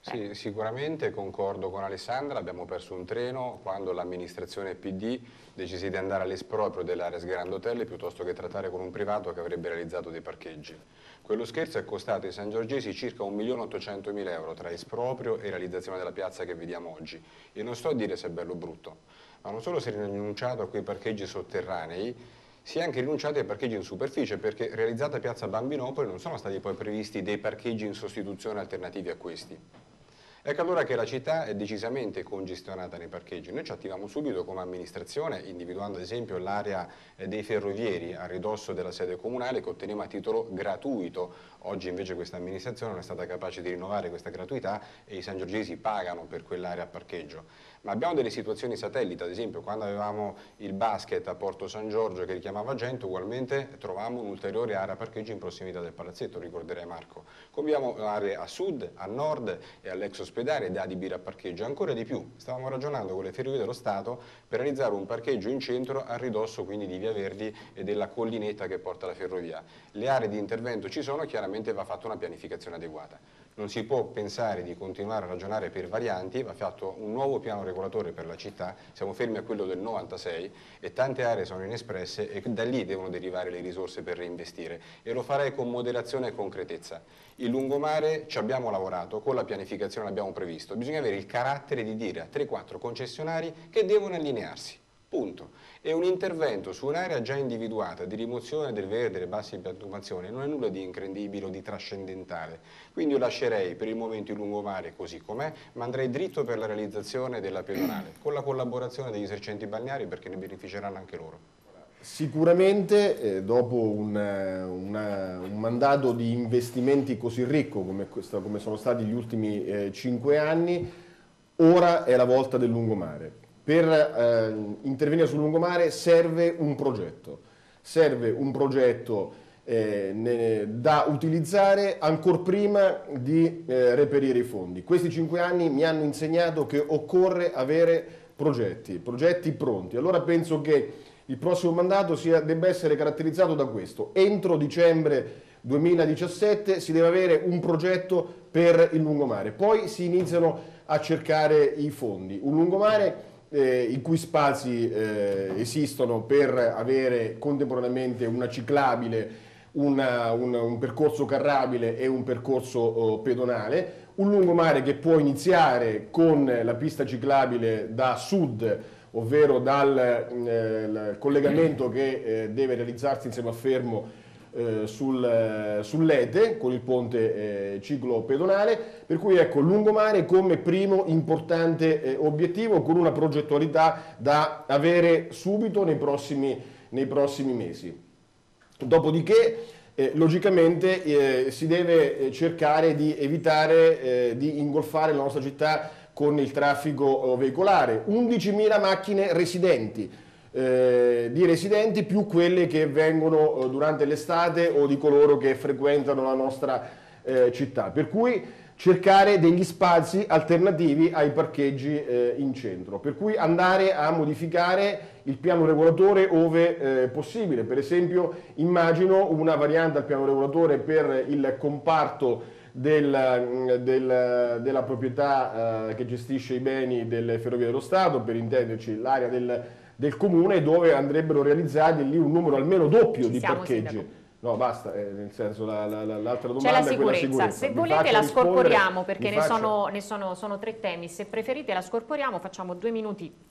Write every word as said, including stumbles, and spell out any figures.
Sì, sicuramente concordo con Alessandra, abbiamo perso un treno quando l'amministrazione P D decise di andare all'esproprio dell'area Sgrandotelle piuttosto che trattare con un privato che avrebbe realizzato dei parcheggi. Quello scherzo è costato ai sangiorgesi circa un milione ottocentomila euro tra esproprio e realizzazione della piazza che vediamo oggi. E non sto a dire se è bello o brutto, ma non solo si è rinunciato a quei parcheggi sotterranei, si è anche rinunciati ai parcheggi in superficie perché realizzata piazza Bambinopoli non sono stati poi previsti dei parcheggi in sostituzione alternativi a questi. Ecco allora che la città è decisamente congestionata nei parcheggi. Noi ci attiviamo subito come amministrazione, individuando ad esempio l'area dei ferrovieri a ridosso della sede comunale che otteniamo a titolo gratuito. Oggi invece questa amministrazione non è stata capace di rinnovare questa gratuità e i sangiorgesi pagano per quell'area a parcheggio. Ma abbiamo delle situazioni satellite, ad esempio quando avevamo il basket a Porto San Giorgio che richiamava gente, ugualmente trovavamo un'ulteriore area a parcheggio in prossimità del palazzetto, ricorderei Marco. Come abbiamo aree a sud, a nord e all'ex ospedale da adibire a parcheggio. Ancora di più, stavamo ragionando con le ferrovie dello Stato per realizzare un parcheggio in centro a ridosso quindi di Via Verdi e della collinetta che porta alla ferrovia. Le aree di intervento ci sono, chiaramente va fatta una pianificazione adeguata. Non si può pensare di continuare a ragionare per varianti, va fatto un nuovo piano regolatore per la città, siamo fermi a quello del novantasei e tante aree sono inespresse e da lì devono derivare le risorse per reinvestire e lo farei con moderazione e concretezza. Il lungomare ci abbiamo lavorato, con la pianificazione l'abbiamo previsto, bisogna avere il carattere di dire a tre quattro concessionari che devono allinearsi. Punto. E un intervento su un'area già individuata di rimozione del verde e delle basse piantumazioni non è nulla di incredibile o di trascendentale. Quindi io lascerei per il momento il lungomare così com'è, ma andrei dritto per la realizzazione della pedonale, con la collaborazione degli esercenti balneari perché ne beneficeranno anche loro. Sicuramente eh, dopo un, una, un mandato di investimenti così ricco come, questo, come sono stati gli ultimi eh, cinque anni, ora è la volta del lungomare. Per eh, intervenire sul lungomare serve un progetto, serve un progetto eh, ne, da utilizzare ancora prima di eh, reperire i fondi. Questi cinque anni mi hanno insegnato che occorre avere progetti, progetti pronti. Allora penso che il prossimo mandato sia, debba essere caratterizzato da questo. Entro dicembre duemiladiciassette si deve avere un progetto per il lungomare, poi si iniziano a cercare i fondi. Un lungomare Eh, i cui spazi eh, esistono per avere contemporaneamente una ciclabile, una, un, un percorso carrabile e un percorso oh, pedonale, un lungomare che può iniziare con la pista ciclabile da sud, ovvero dal eh, collegamento che eh, deve realizzarsi insieme a Fermo Eh, sul, eh, sull'Ete con il ponte eh, ciclo-pedonale, per cui ecco lungomare come primo importante eh, obiettivo con una progettualità da avere subito nei prossimi, nei prossimi mesi. Dopodiché eh, logicamente eh, si deve cercare di evitare eh, di ingolfare la nostra città con il traffico veicolare, undicimila macchine residenti. Eh, di residenti più quelle che vengono eh, durante l'estate o di coloro che frequentano la nostra eh, città, per cui cercare degli spazi alternativi ai parcheggi eh, in centro, per cui andare a modificare il piano regolatore ove eh, possibile. Per esempio immagino una variante al piano regolatore per il comparto del, del, della proprietà eh, che gestisce i beni delle Ferrovie dello Stato, per intenderci l'area del del comune, dove andrebbero realizzati lì un numero almeno doppio Ci di siamo, parcheggi. sindaco. No, basta, eh, nel senso l'altra la, la, domanda c'è la è quella sicurezza. sicurezza. Se Mi volete la scorporiamo perché ne, faccio... sono, ne sono, sono tre temi, se preferite la scorporiamo, facciamo due minuti